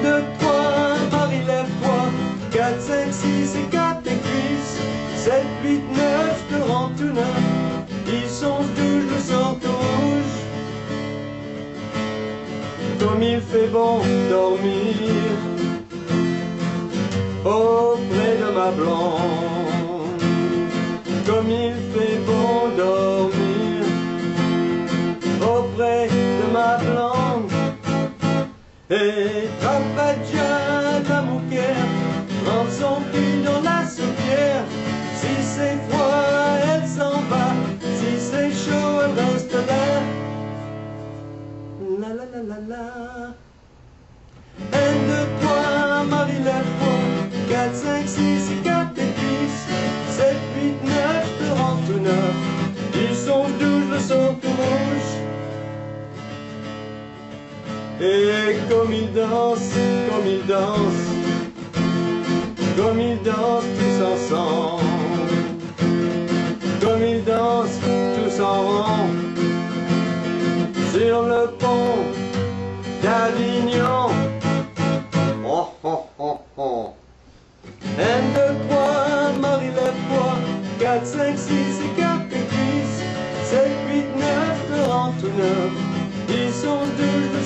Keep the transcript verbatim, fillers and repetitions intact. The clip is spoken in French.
deux, trois, Marie lève-toi. Quatre, cinq, six et quatre tes cuisses. Sept, huit, neuf, te rends tout neuf. Dix, onze, douze, le sang tout rouge. Comme il fait bon dormir auprès de ma blonde. Comme il fait bon dormir auprès de ma blonde. Et Tapadja, la mouquère, prend son pied dans la soupière. Si c'est froid, elle s'en va. Si c'est chaud, elle reste là. La la la la la. Un, deux, trois, Marie lève-toi. Quatre, cinq, six et quatre et dix. Sept, huit, neuf, te rends tout neuf. Dix, onze, douze, le sang tout rouge. Et comme ils dansent, comme ils dansent, comme ils dansent tous ensemble, comme ils dansent tous en rond, sur le pont d'Avignon. Oh oh oh oh. Un, deux, trois, Marie lève-toi. Quatre, cinq, six et quatre et dix. Sept, huit, neuf, te rends tout neuf. Dix, onze, douze,